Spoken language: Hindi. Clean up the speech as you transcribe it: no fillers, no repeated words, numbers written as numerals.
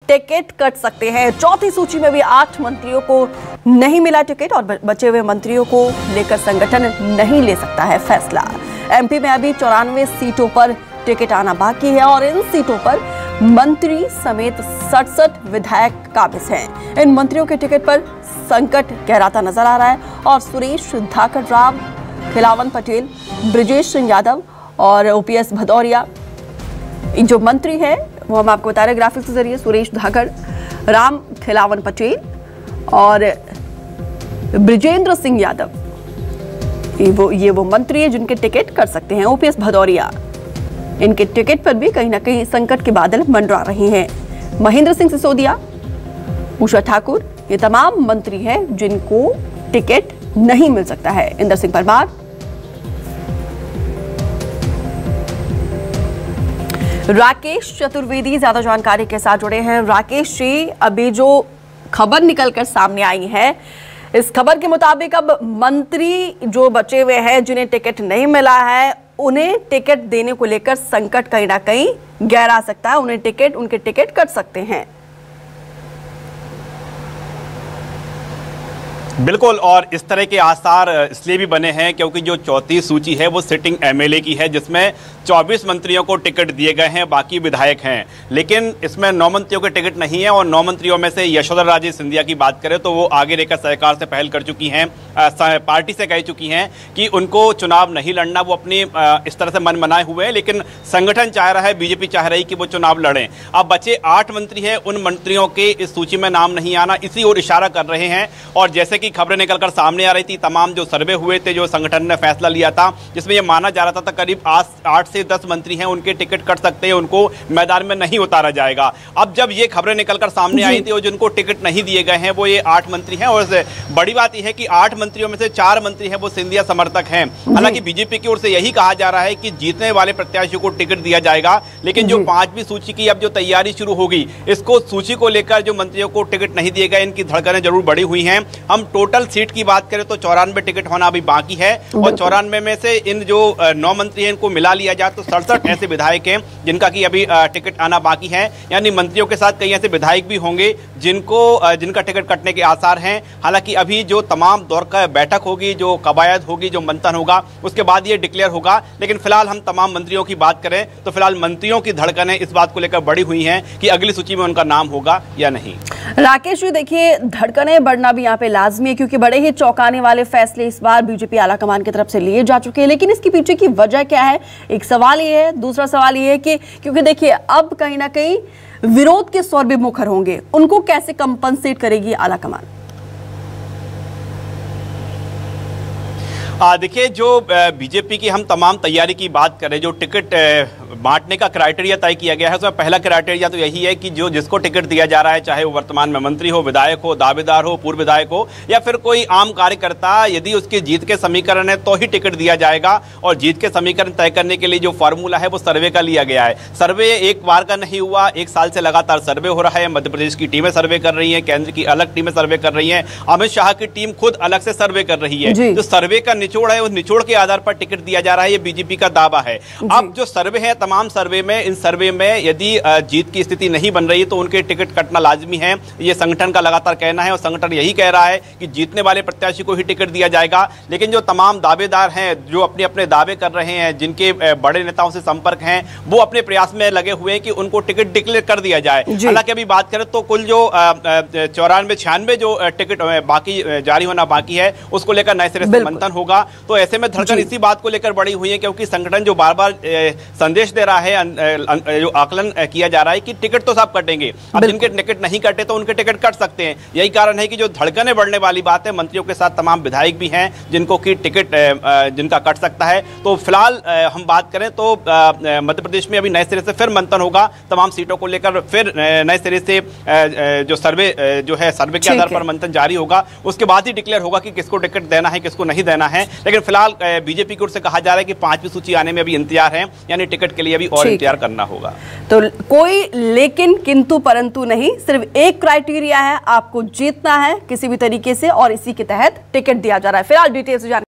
टिकट कट सकते हैं। चौथी सूची में भी 8 मंत्रियों को नहीं मिला टिकट और बचे हुए मंत्रियों को लेकर संगठन नहीं ले सकता है फैसला। एमपी में अभी 94 सीटों पर टिकट आना बाकी है और इन सीटों पर मंत्री समेत 67 विधायक काबिज हैं। इन मंत्रियों के टिकट पर संकट गहराता नजर आ रहा है और सुरेश धाकड़, राम खिलावन पटेल, ब्रजेश सिंह यादव और ओपीएस भदौरिया जो मंत्री हैं वो हम आपको बता रहे हैं ग्राफिक्स के जरिए। सुरेश धाकड़, राम खिलावन पटेल और ब्रजेंद्र सिंह यादव ये वो मंत्री है जिनके टिकट कट सकते हैं। ओपीएस भदौरिया, इनके टिकट पर भी कहीं ना कहीं संकट के बादल मंडरा रहे हैं। महेंद्र सिंह सिसोदिया, उषा ठाकुर, ये तमाम मंत्री हैं जिनको टिकट नहीं मिल सकता है। इंदर सिंह परमार, राकेश चतुर्वेदी ज्यादा जानकारी के साथ जुड़े हैं। राकेश जी, अभी जो खबर निकलकर सामने आई है, इस खबर के मुताबिक अब मंत्री जो बचे हुए हैं जिन्हें टिकट नहीं मिला है, उन्हें टिकट देने को लेकर संकट कहीं ना कहीं गहरा सकता है। उनके टिकट कट सकते हैं। बिल्कुल, और इस तरह के आसार इसलिए भी बने हैं क्योंकि जो चौथी सूची है वो सिटिंग एमएलए की है, जिसमें 24 मंत्रियों को टिकट दिए गए हैं, बाकी विधायक हैं। लेकिन इसमें 9 मंत्रियों के टिकट नहीं है और 9 मंत्रियों में से यशोधरा राजे सिंधिया की बात करें तो वो आगे रहकर सरकार से पहल कर चुकी हैं, पार्टी से कह चुकी हैं कि उनको चुनाव नहीं लड़ना। वो अपनी इस तरह से मन बनाए हुए हैं, लेकिन संगठन चाह रहा है, बीजेपी चाह रही कि वो चुनाव लड़ें। अब बचे 8 मंत्री हैं, उन मंत्रियों के इस सूची में नाम नहीं आना, इसी ओर इशारा कर रहे हैं। और जैसे कि खबरें निकलकर सामने आ रही थी, तमाम जो सर्वे हुए थे, जो संगठन ने फैसला लिया था, जिसमें यह माना जा रहा था करीब 8 से 10 मंत्री हैं, उनके टिकट कट सकते हैं, उनको मैदान में नहीं उतारा जाएगा। अब जब ये खबरें निकलकर सामने आई थी और जिनको टिकट नहीं दिए गए हैं वो ये 8 मंत्री हैं। और बड़ी बात यह है कि 8 मंत्रियों में से 4 मंत्री हैं वो सिंधिया समर्थक हैं। हालांकि बीजेपी की ओर से यही कहा जा रहा है कि जीतने वाले प्रत्याशियों को टिकट दिया जाएगा, लेकिन जो 5वीं सूची की अब जो तैयारी शुरू होगी, इसको सूची को लेकर जो मंत्रियों को टिकट नहीं दिए गए, इनकी धड़कनें जरूर बढ़ी हुई हैं। हम टोटल सीट की बात करें तो 94 टिकट होना अभी बाकी है और 94 में से इन जो 9 मंत्री हैं इनको मिला लिया जाए तो 67 ऐसे विधायक हैं जिनका कि अभी टिकट आना बाकी है। यानी मंत्रियों के साथ कई ऐसे विधायक भी होंगे जिनका टिकट कटने के आसार हैं। हालांकि अभी जो तमाम दौर का बैठक होगी, जो कवायद होगी, जो मंथन होगा, उसके बाद ये डिक्लेयर होगा। लेकिन फिलहाल हम तमाम मंत्रियों की बात करें तो फिलहाल मंत्रियों की धड़कनें इस बात को लेकर बढ़ी हुई हैं कि अगली सूची में उनका नाम होगा या नहीं। राकेश जी, देखिए धड़कनें बढ़ना भी यहाँ पे लाजमी है क्योंकि बड़े ही चौंकाने वाले फैसले इस बार बीजेपी आलाकमान की तरफ से लिए जा चुके हैं। लेकिन इसके पीछे की वजह क्या है? एक सवाल ये है। दूसरा सवाल ये है कि क्योंकि देखिए अब कहीं ना कहीं विरोध के स्वर भी मुखर होंगे, उनको कैसे कंपनसेट करेगी आलाकमान? देखिए, जो बीजेपी की हम तमाम तैयारी की बात करें, जो टिकट बांटने का क्राइटेरिया तय किया गया है, उसमें पहला क्राइटेरिया तो यही है कि जो जिसको टिकट दिया जा रहा है, चाहे वो वर्तमान में मंत्री हो, विधायक हो, दावेदार हो, पूर्व विधायक हो या फिर कोई आम कार्यकर्ता, यदि उसके जीत के समीकरण है तो ही टिकट दिया जाएगा। और जीत के समीकरण तय करने के लिए जो फॉर्मूला है वो सर्वे का लिया गया है। सर्वे एक बार का नहीं हुआ, 1 साल से लगातार सर्वे हो रहा है। मध्य प्रदेश की टीमें सर्वे कर रही हैं, केंद्र की अलग टीमें सर्वे कर रही हैं, अमित शाह की टीम खुद अलग से सर्वे कर रही है। जो सर्वे का निचोड़ है, उस निचोड़ के आधार पर टिकट दिया जा रहा है, ये बीजेपी का दावा है। अब जो सर्वे है, तमाम सर्वे में, इन सर्वे में यदि जीत की स्थिति नहीं बन रही तो उनके टिकट कटना लाजमी है, ये संगठन का लगातार कहना है। और संगठन यही कह रहा है कि जीतने वाले प्रत्याशी को ही टिकट दिया जाएगा। लेकिन जो तमाम दावेदार हैं, जो अपने अपने दावे कर रहे हैं, जिनके बड़े नेताओं से संपर्क हैं, वो अपने प्रयास में लगे हुए हैं कि उनको टिकट डिक्लेयर कर दिया जाए। हालांकि अभी बात करें तो कुल जो 94-96 जो टिकट बाकी जारी होना बाकी है, उसको लेकर नए सिरे से मंथन होगा। तो ऐसे में धड़कन इसी बात को लेकर बढ़ी हुई है क्योंकि संगठन जो बार बार संदेश दे रहा है, जो आकलन किया जा रहा है कि टिकट तो सब कटेंगे। अब जिनके टिकट नहीं कटे तो उनके टिकट कट सकते हैं। यही कारण है कि जो धड़कनें बढ़ने वाली बात है, मंत्रियों के साथ तमाम विधायक भी हैं जिनको की टिकट जिनका कट सकता है। तो फिलहाल हम बात करें तो मध्य प्रदेश में अभी नए सिरे से फिर मंथन होगा तमाम सीटों को लेकर। फिर नए सिरे से जो सर्वे जो है, सर्वे के आधार पर मंथन जारी होगा। उसके बाद ही डिक्लेयर होगा कि किसको टिकट देना है, किसको नहीं देना है। लेकिन फिलहाल बीजेपी की ओर से कहा जा रहा है कि 5वीं सूची आने में अभी इंतजार है, यानी टिकट के लिए अभी और इंतजार करना होगा। तो कोई लेकिन किंतु परंतु नहीं, सिर्फ एक क्राइटेरिया है, आपको जीतना है किसी भी तरीके से और इसी के तहत टिकट दिया जा रहा है। फिलहाल डिटेल्स